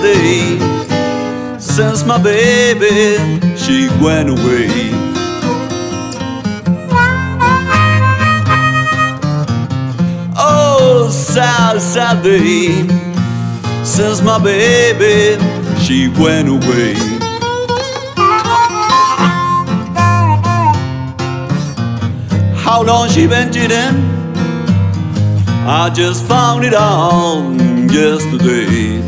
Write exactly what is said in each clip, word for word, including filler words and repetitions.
Saturday, since my baby, she went away. Oh, sad, sad day, since my baby, she went away. How long she been cheating? I just found it out yesterday.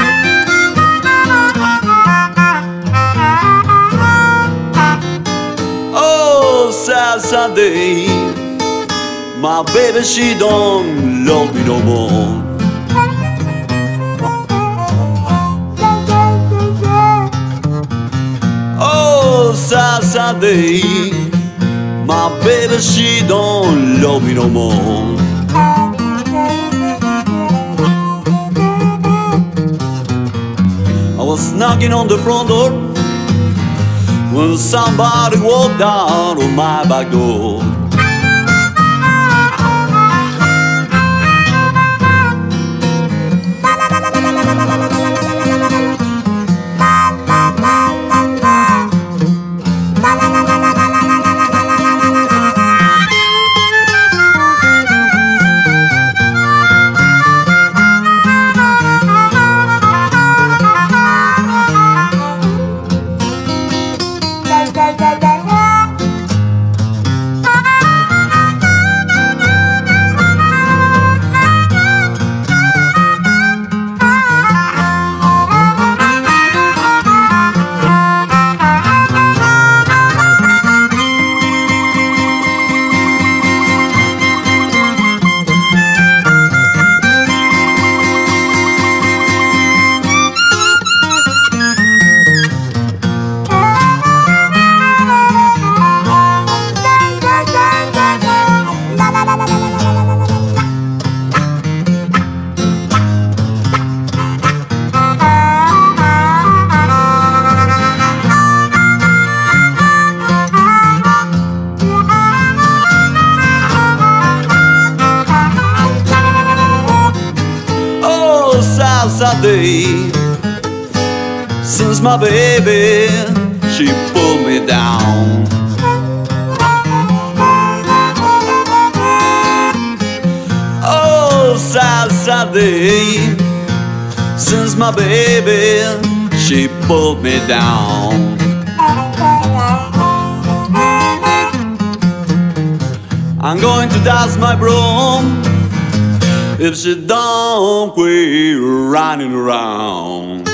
Oh, sad, sad day, my baby, she don't love me no more. Oh, sad, sad day, my baby, she don't love me no more. I was knocking on the front door when somebody walked out on my back door. Sad, sad day, since my baby, she pulled me down. Oh, sad, sad day, since my baby, she pulled me down. I'm going to dust my broom if she don't quit running around.